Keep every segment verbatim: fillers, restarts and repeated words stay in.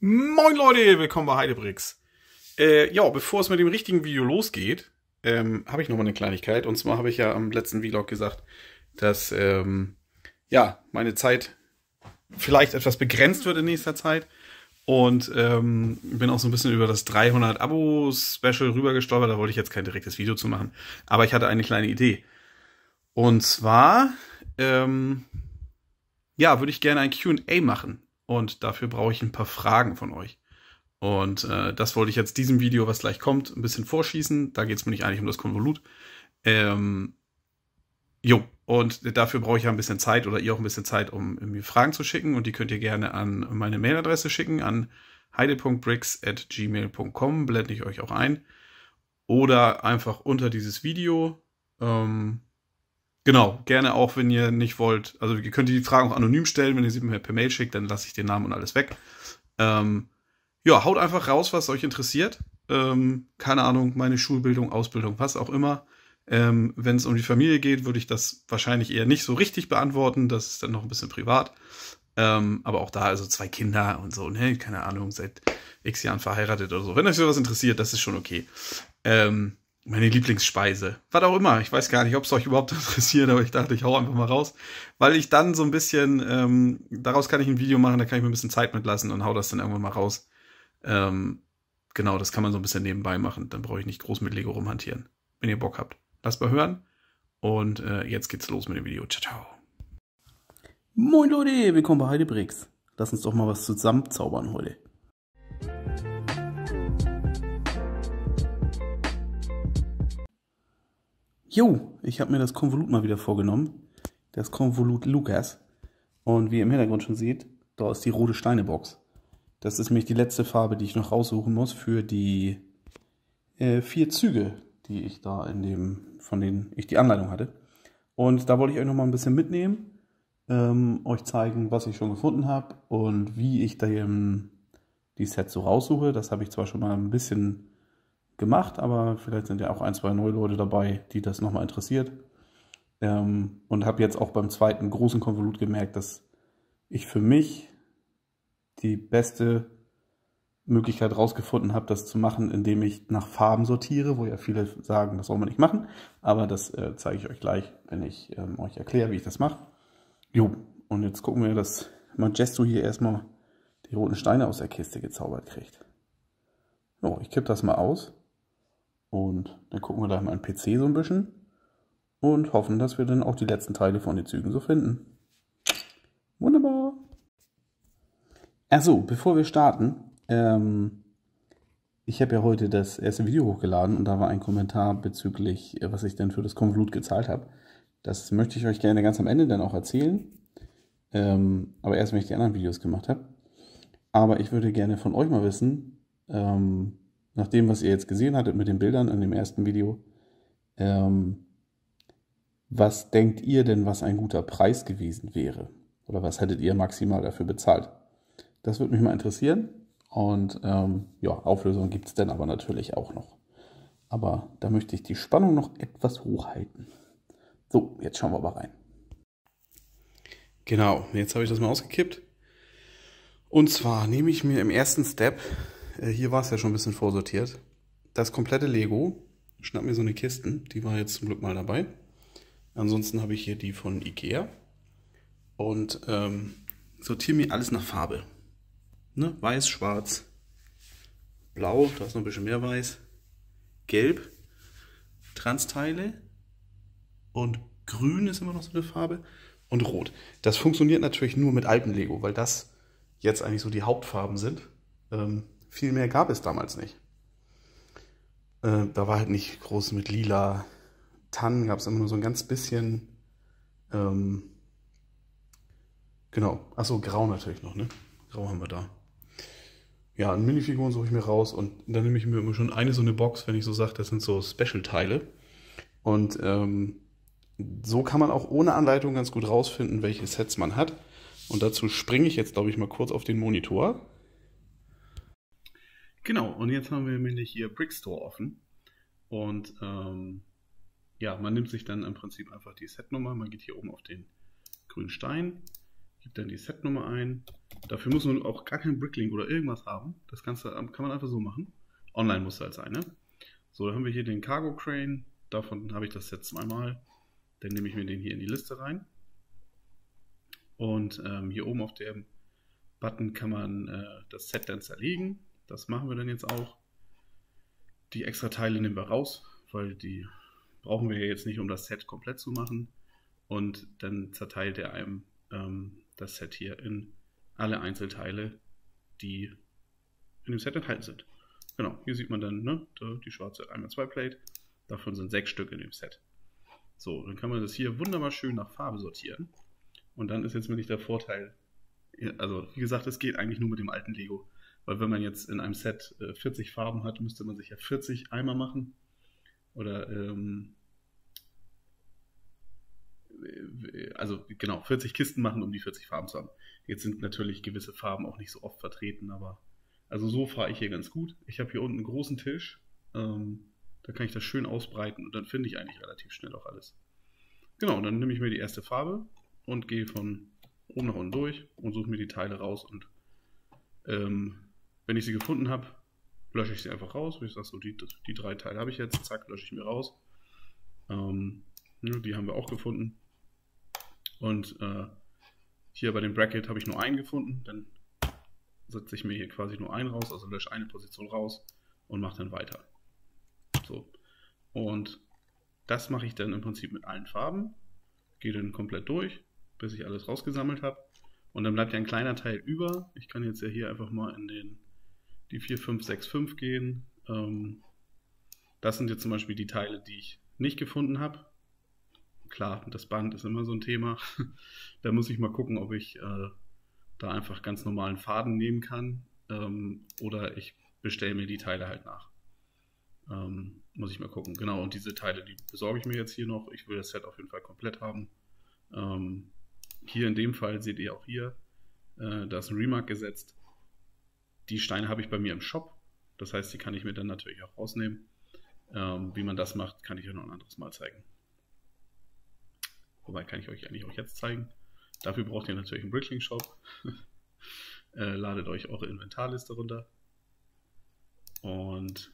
Moin Leute, willkommen bei Heidebricks. Äh, ja, bevor es mit dem richtigen Video losgeht, ähm, habe ich noch mal eine Kleinigkeit. Und zwar habe ich ja am letzten Vlog gesagt, dass ähm, ja meine Zeit vielleicht etwas begrenzt wird in nächster Zeit. Und ähm, bin auch so ein bisschen über das dreihundert Abo-Special rübergestolpert. Da wollte ich jetzt kein direktes Video zu machen. Aber ich hatte eine kleine Idee. Und zwar, ähm, ja, würde ich gerne ein Q und A machen. Und dafür brauche ich ein paar Fragen von euch. Und äh, das wollte ich jetzt diesem Video, was gleich kommt, ein bisschen vorschießen. Da geht es mir nicht eigentlich um das Konvolut. Ähm, jo, und dafür brauche ich ja ein bisschen Zeit oder ihr auch ein bisschen Zeit, um mir Fragen zu schicken. Und die könnt ihr gerne an meine Mailadresse schicken, an heide punkt bricks at gmail punkt com. Blende ich euch auch ein. Oder einfach unter dieses Video. Ähm, Genau, gerne auch, wenn ihr nicht wollt. Also ihr könnt die Fragen auch anonym stellen, wenn ihr sie mir per Mail schickt, dann lasse ich den Namen und alles weg. Ähm, ja, haut einfach raus, was euch interessiert. Ähm, keine Ahnung, meine Schulbildung, Ausbildung, was auch immer. Ähm, wenn es um die Familie geht, würde ich das wahrscheinlich eher nicht so richtig beantworten. Das ist dann noch ein bisschen privat. Ähm, aber auch da, also zwei Kinder und so, ne, keine Ahnung, seit x Jahren verheiratet oder so. Wenn euch sowas interessiert, das ist schon okay. Ähm, Meine Lieblingsspeise. Was auch immer. Ich weiß gar nicht, ob es euch überhaupt interessiert, aber ich dachte, ich hau einfach mal raus. Weil ich dann so ein bisschen, ähm, daraus kann ich ein Video machen, da kann ich mir ein bisschen Zeit mitlassen und hau das dann irgendwann mal raus. Ähm, genau, das kann man so ein bisschen nebenbei machen. Dann brauche ich nicht groß mit Lego rumhantieren. Wenn ihr Bock habt. Lasst mal hören. Und äh, jetzt geht's los mit dem Video. Ciao, ciao. Moin Leute, willkommen bei Heidebricks. Lass uns doch mal was zusammenzaubern heute. Jo, ich habe mir das Konvolut mal wieder vorgenommen. Das Konvolut Lukas. Und wie ihr im Hintergrund schon seht, da ist die rote Steine-Box. Das ist nämlich die letzte Farbe, die ich noch raussuchen muss für die äh, vier Züge, die ich da in dem, von denen ich die Anleitung hatte. Und da wollte ich euch noch mal ein bisschen mitnehmen, ähm, euch zeigen, was ich schon gefunden habe und wie ich da eben die Sets so raussuche. Das habe ich zwar schon mal ein bisschen gemacht, aber vielleicht sind ja auch ein, zwei neue Leute dabei, die das nochmal interessiert. Ähm, und habe jetzt auch beim zweiten großen Konvolut gemerkt, dass ich für mich die beste Möglichkeit rausgefunden habe, das zu machen, indem ich nach Farben sortiere, wo ja viele sagen, das soll man nicht machen. Aber das äh, zeige ich euch gleich, wenn ich ähm, euch erkläre, wie ich das mache. Jo, und jetzt gucken wir, dass Majesto hier erstmal die roten Steine aus der Kiste gezaubert kriegt. So, ich kippe das mal aus. Und dann gucken wir da mal am P C so ein bisschen und hoffen, dass wir dann auch die letzten Teile von den Zügen so finden. Wunderbar. Achso, bevor wir starten, ähm, ich habe ja heute das erste Video hochgeladen und da war ein Kommentar bezüglich, was ich denn für das Konvolut gezahlt habe. Das möchte ich euch gerne ganz am Ende dann auch erzählen, ähm, aber erst, wenn ich die anderen Videos gemacht habe. Aber ich würde gerne von euch mal wissen, ähm, nach dem, was ihr jetzt gesehen hattet mit den Bildern in dem ersten Video, ähm, was denkt ihr denn, was ein guter Preis gewesen wäre? Oder was hättet ihr maximal dafür bezahlt? Das würde mich mal interessieren. Und ähm, ja, Auflösung gibt es dann aber natürlich auch noch. Aber da möchte ich die Spannung noch etwas hochhalten. So, jetzt schauen wir aber rein. Genau, jetzt habe ich das mal ausgekippt. Und zwar nehme ich mir im ersten Step, hier war es ja schon ein bisschen vorsortiert, das komplette Lego, schnapp mir so eine Kisten, die war jetzt zum Glück mal dabei. Ansonsten habe ich hier die von Ikea und ähm, sortiere mir alles nach Farbe. Ne? Weiß, schwarz, blau, da ist noch ein bisschen mehr weiß, gelb, Transteile und grün ist immer noch so eine Farbe und rot. Das funktioniert natürlich nur mit altem Lego, weil das jetzt eigentlich so die Hauptfarben sind. Ähm, Viel mehr gab es damals nicht. Äh, da war halt nicht groß mit lila. Tannen gab es immer nur so ein ganz bisschen. Ähm, genau. Achso, grau natürlich noch, ne? Grau haben wir da. Ja, an Minifiguren suche ich mir raus und dann nehme ich mir immer schon eine so eine Box, wenn ich so sage, das sind so Special-Teile. Und ähm, so kann man auch ohne Anleitung ganz gut rausfinden, welche Sets man hat. Und dazu springe ich jetzt, glaube ich, mal kurz auf den Monitor. Genau, und jetzt haben wir nämlich hier Brickstore offen und ähm, ja, man nimmt sich dann im Prinzip einfach die Setnummer, man geht hier oben auf den grünen Stein, Gibt dann die Setnummer ein. Dafür muss man auch gar keinen Bricklink oder irgendwas haben. Das Ganze kann man einfach so machen. Online muss halt sein, ne? So, dann haben wir hier den Cargo Crane. Davon habe ich das Set zweimal. Dann nehme ich mir den hier in die Liste rein. Und ähm, hier oben auf dem Button kann man äh, das Set dann zerlegen. Das machen wir dann jetzt auch. Die extra Teile nehmen wir raus, weil die brauchen wir ja jetzt nicht, um das Set komplett zu machen. Und dann zerteilt er einem ähm, das Set hier in alle Einzelteile, die in dem Set enthalten sind. Genau, hier sieht man dann, ne, die schwarze eins mal zwei Plate. Davon sind sechs Stück in dem Set. So, dann kann man das hier wunderbar schön nach Farbe sortieren. Und dann ist jetzt wirklich der Vorteil, also wie gesagt, es geht eigentlich nur mit dem alten Lego. Weil wenn man jetzt in einem Set äh, vierzig Farben hat, müsste man sich ja vierzig Eimer machen. Oder, ähm, also genau, vierzig Kisten machen, um die vierzig Farben zu haben. Jetzt sind natürlich gewisse Farben auch nicht so oft vertreten, aber also so fahre ich hier ganz gut. Ich habe hier unten einen großen Tisch, ähm, da kann ich das schön ausbreiten und dann finde ich eigentlich relativ schnell auch alles. Genau, dann nehme ich mir die erste Farbe und gehe von oben nach unten durch und suche mir die Teile raus und ähm, wenn ich sie gefunden habe, lösche ich sie einfach raus. Ich sage so, die, die drei Teile habe ich jetzt, zack, lösche ich mir raus. Ähm, die haben wir auch gefunden. Und äh, hier bei dem Bracket habe ich nur einen gefunden. Dann setze ich mir hier quasi nur einen raus, also lösche eine Position raus und mache dann weiter. So. Und das mache ich dann im Prinzip mit allen Farben. Gehe dann komplett durch, bis ich alles rausgesammelt habe. Und dann bleibt ja ein kleiner Teil über. Ich kann jetzt ja hier einfach mal in den, die vier, fünf, sechs, fünf gehen. Ähm, das sind jetzt zum Beispiel die Teile, die ich nicht gefunden habe. Klar, das Band ist immer so ein Thema. Da muss ich mal gucken, ob ich äh, da einfach ganz normalen Faden nehmen kann. Ähm, oder ich bestelle mir die Teile halt nach. Ähm, muss ich mal gucken. Genau, und diese Teile, die besorge ich mir jetzt hier noch. Ich will das Set auf jeden Fall komplett haben. Ähm, hier in dem Fall seht ihr auch hier, äh, da ist ein Remark gesetzt. Die Steine habe ich bei mir im Shop. Das heißt, die kann ich mir dann natürlich auch rausnehmen. Ähm, wie man das macht, kann ich euch noch ein anderes Mal zeigen. Wobei, kann ich euch eigentlich auch jetzt zeigen. Dafür braucht ihr natürlich einen Bricklink-Shop. äh, ladet euch eure Inventarliste runter. Und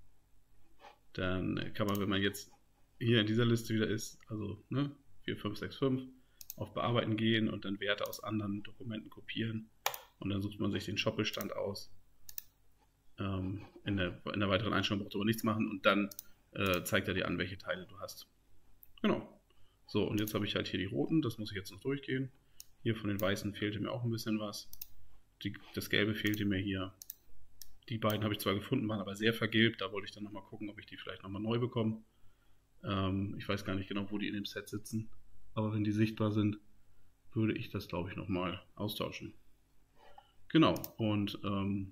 dann kann man, wenn man jetzt hier in dieser Liste wieder ist, also ne, vier, fünf, sechs, fünf, auf Bearbeiten gehen und dann Werte aus anderen Dokumenten kopieren. Und dann sucht man sich den Shop-Bestand aus. Ähm, in, der, in der weiteren Einstellung braucht ihr aber nichts machen und dann äh, zeigt er dir an, welche Teile du hast. Genau. So, und jetzt habe ich halt hier die roten, das muss ich jetzt noch durchgehen. Hier von den weißen fehlte mir auch ein bisschen was. Die, das gelbe fehlte mir hier. Die beiden habe ich zwar gefunden, waren aber sehr vergilbt. Da wollte ich dann nochmal gucken, ob ich die vielleicht nochmal neu bekomme. Ähm, ich weiß gar nicht genau, wo die in dem Set sitzen. Aber wenn die sichtbar sind, würde ich das, glaube ich, nochmal austauschen. Genau, und ähm,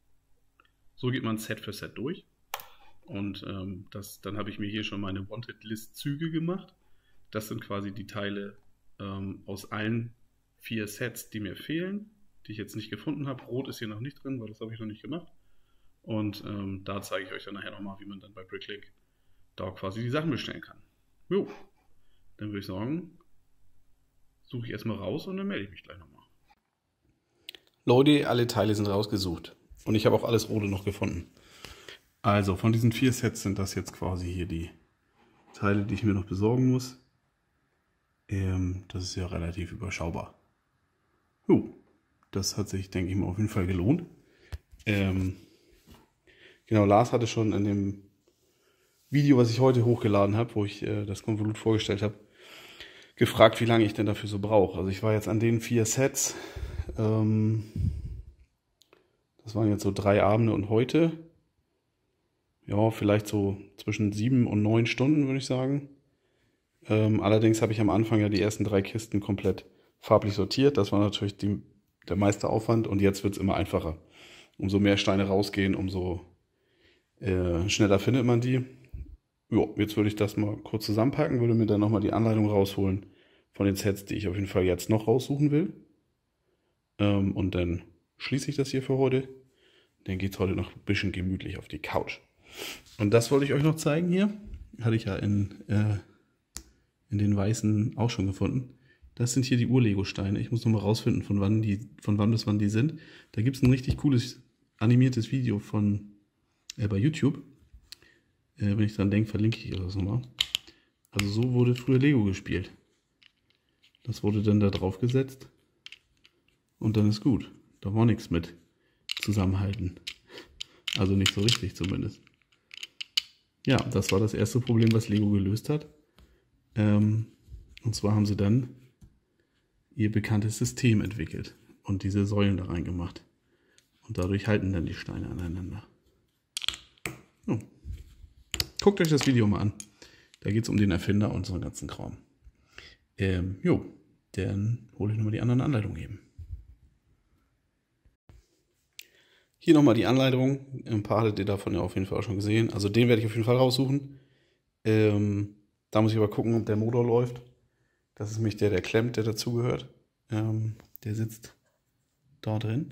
so geht man Set für Set durch. Und ähm, das, dann habe ich mir hier schon meine Wanted-List-Züge gemacht. Das sind quasi die Teile ähm, aus allen vier Sets, die mir fehlen, die ich jetzt nicht gefunden habe. Rot ist hier noch nicht drin, weil das habe ich noch nicht gemacht. Und ähm, da zeige ich euch dann nachher nochmal, wie man dann bei Bricklink da quasi die Sachen bestellen kann. Jo, dann würde ich sagen, suche ich erstmal raus und dann melde ich mich gleich nochmal. Leute, alle Teile sind rausgesucht. Und ich habe auch alles Rote noch gefunden. Also, von diesen vier Sets sind das jetzt quasi hier die Teile, die ich mir noch besorgen muss. Ähm, das ist ja relativ überschaubar. Jo, das hat sich, denke ich mal, auf jeden Fall gelohnt. Ähm, genau, Lars hatte schon in dem Video, was ich heute hochgeladen habe, wo ich äh, das Konvolut vorgestellt habe, gefragt, wie lange ich denn dafür so brauche. Also ich war jetzt an den vier Sets, ähm, das waren jetzt so drei Abende und heute, ja, vielleicht so zwischen sieben und neun Stunden, würde ich sagen. Ähm, allerdings habe ich am Anfang ja die ersten drei Kisten komplett farblich sortiert. Das war natürlich die, der meiste Aufwand und jetzt wird es immer einfacher. Umso mehr Steine rausgehen, umso äh, schneller findet man die. Jo, jetzt würde ich das mal kurz zusammenpacken, würde mir dann nochmal die Anleitung rausholen von den Sets, die ich auf jeden Fall jetzt noch raussuchen will. Ähm, und dann schließe ich das hier für heute. Dann geht es heute noch ein bisschen gemütlich auf die Couch. Und das wollte ich euch noch zeigen hier. Hatte ich ja in, äh, in den weißen auch schon gefunden. Das sind hier die Ur-Lego-Steine. Ich muss nochmal rausfinden, von wann, die, von wann bis wann die sind. Da gibt es ein richtig cooles animiertes Video von äh, bei YouTube. Äh, wenn ich dran denke, verlinke ich das nochmal. Also so wurde früher Lego gespielt. Das wurde dann da drauf gesetzt. Und dann ist gut. Da war nichts mit zusammenhalten. Also nicht so richtig zumindest. Ja, das war das erste Problem, was Lego gelöst hat. Ähm, und zwar haben sie dann ihr bekanntes System entwickelt und diese Säulen da reingemacht. Und dadurch halten dann die Steine aneinander. So. Guckt euch das Video mal an. Da geht es um den Erfinder und so einen ganzen Kram. Ähm, jo, dann hole ich nochmal die anderen Anleitungen eben. Hier nochmal die Anleitung. Ein paar hattet ihr davon ja auf jeden Fall auch schon gesehen. Also den werde ich auf jeden Fall raussuchen. Ähm, da muss ich aber gucken, ob der Motor läuft. Das ist nämlich der, der klemmt, der dazugehört. Ähm, der sitzt da drin.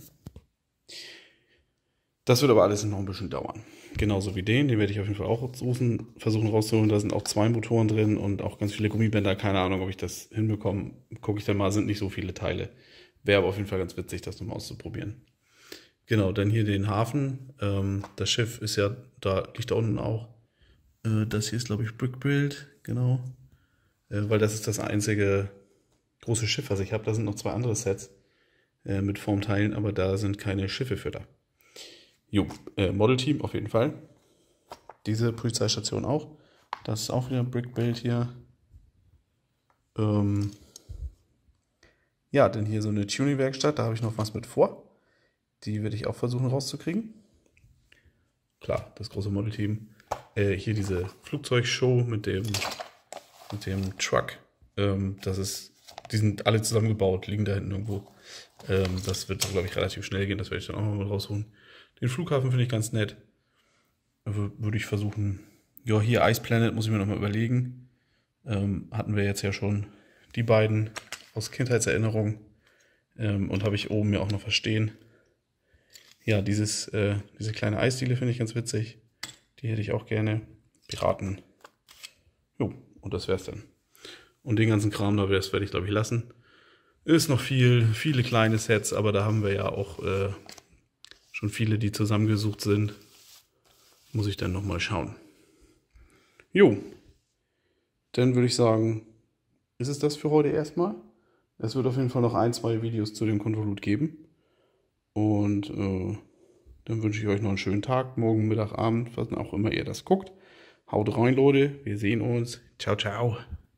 Das wird aber alles noch ein bisschen dauern. Genauso wie den. Den werde ich auf jeden Fall auch versuchen, versuchen rauszuholen. Da sind auch zwei Motoren drin und auch ganz viele Gummibänder. Keine Ahnung, ob ich das hinbekomme. Gucke ich dann mal, sind nicht so viele Teile. Wäre aber auf jeden Fall ganz witzig, das nochmal auszuprobieren. Genau, dann hier den Hafen. Ähm, das Schiff ist ja, da liegt da unten auch. Äh, das hier ist, glaube ich, Brickbuild, genau. Äh, weil das ist das einzige große Schiff, was ich habe. Da sind noch zwei andere Sets äh, mit Formteilen, aber da sind keine Schiffe für da. Jo, äh, Model Team auf jeden Fall. Diese Polizeistation auch. Das ist auch wieder Brickbuild hier. Ähm, ja, dann hier so eine Tuning-Werkstatt, da habe ich noch was mit vor. Die werde ich auch versuchen rauszukriegen. Klar, das große Modelteam. Äh, hier diese Flugzeugshow mit dem, mit dem Truck. Ähm, das ist, die sind alle zusammengebaut, liegen da hinten irgendwo. Ähm, das wird, glaube ich, relativ schnell gehen. Das werde ich dann auch noch mal rausholen. Den Flughafen finde ich ganz nett. Also würde ich versuchen. Ja, hier Ice Planet muss ich mir noch mal überlegen. Ähm, hatten wir jetzt ja schon die beiden aus Kindheitserinnerung. Ähm, und habe ich oben ja auch noch verstehen. Ja, dieses, äh, diese kleine Eisdiele finde ich ganz witzig. Die hätte ich auch gerne. Piraten. Jo, und das wär's dann. Und den ganzen Kram da werde ich, glaube ich, lassen. Ist noch viel, viele kleine Sets, aber da haben wir ja auch äh, schon viele, die zusammengesucht sind. Muss ich dann nochmal schauen. Jo, dann würde ich sagen, ist es das für heute erstmal. Es wird auf jeden Fall noch ein, zwei Videos zu dem Konvolut geben. Und äh, dann wünsche ich euch noch einen schönen Tag, morgen, Mittag, Abend, was auch immer ihr das guckt. Haut rein, Leute. Wir sehen uns. Ciao, ciao.